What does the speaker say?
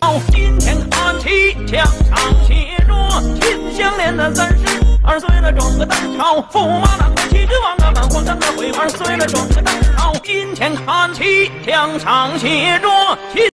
今天看齐，墙上写着秦香莲的32岁了，装个蛋朝，驸马郎的旗帜王啊，满皇上的回2岁了，装个蛋朝。今天看齐，墙上写着秦。